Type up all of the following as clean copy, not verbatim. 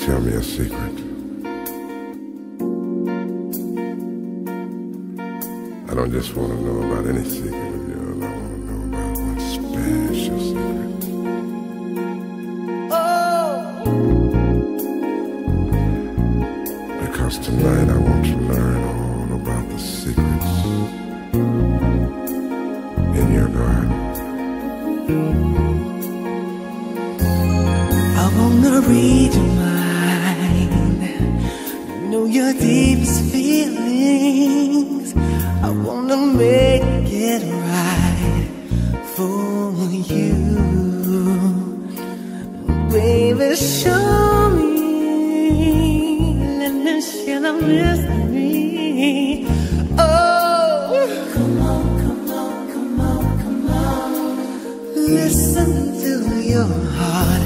tell me a secret. I don't just want to know about any secret of yours. I want to know about one special secret. Oh! Because tonight I want to learn all about the secrets in your garden. I wanna read your mind, know your deepest feelings. I wanna make it right for you. Baby, show me, let me share the mystery. Oh, come on, come on, come on, come on. Listen to your heart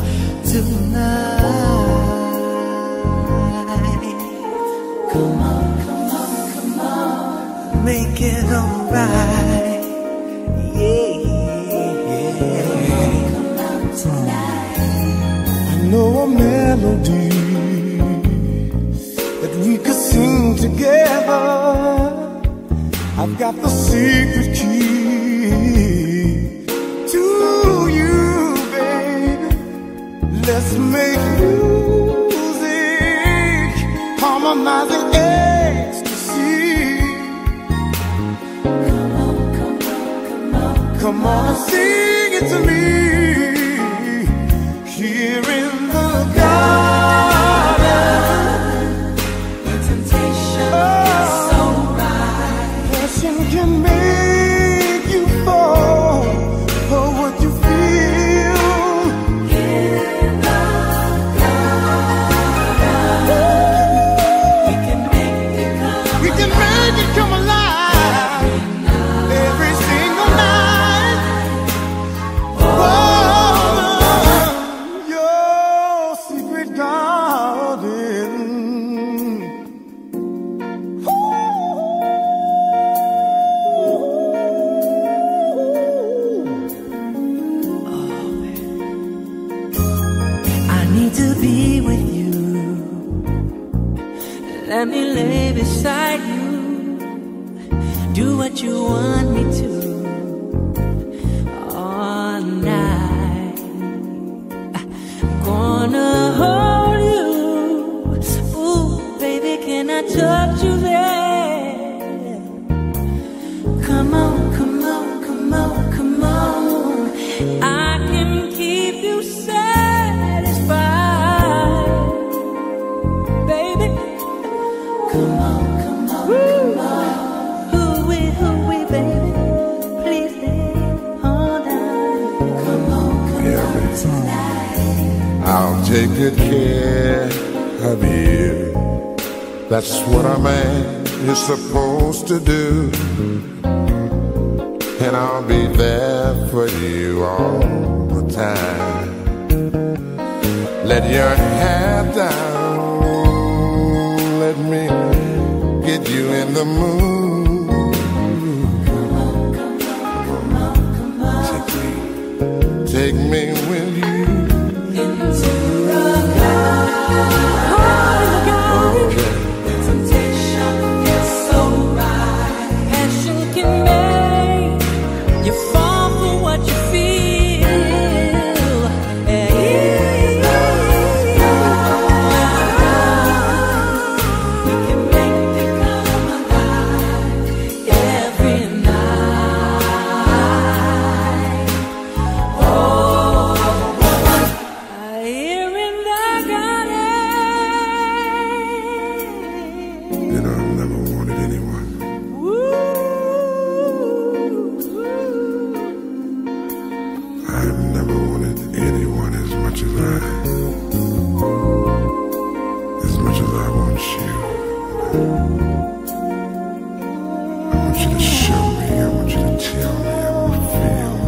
tonight. Come on, come on, come on, make it alright. Yeah, come on tonight. I know a melody that we could sing together. I've got the secret key to you, baby. Let's make music, harmonizing ecstasy. Come on, come on, come on, Come on and sing it to me. Here in the garden, the temptation is so right. passion can make you fall for what you feel. In the garden, we can make it come. We can make it come alive every single night. Oh, your secret garden. I need to be with you. Let me lay beside you. Do what you want me to all night. I'm gonna hold you. Ooh, baby, can I touch you there? Come on, come on, come on, come on. I can keep you satisfied, baby. Come on, come on, come on. Hooey, baby. Please stay all night. Come on, come Yeah, on baby. tonight. I'll take good care of you. That's what a man is supposed to do. And I'll be there for you all the time. Let your hair down. Let me get you in the mood. Come on, come on, come on, come on. Take me with you. Into the garden. The temptation is so right. Passion can make you fall for what you feel. We can make it come alive every night. Oh, here in the garden. You know, I've never wanted anyone. I've never wanted anyone as much as I want you. I want you to show me, I want you to tell me, I want to feel